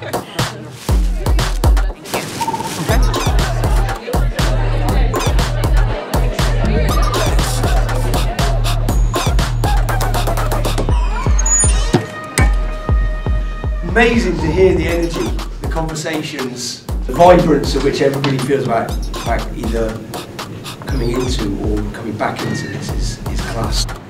Amazing to hear the energy, the conversations, the vibrance of which everybody feels about either coming into or coming back into this is class.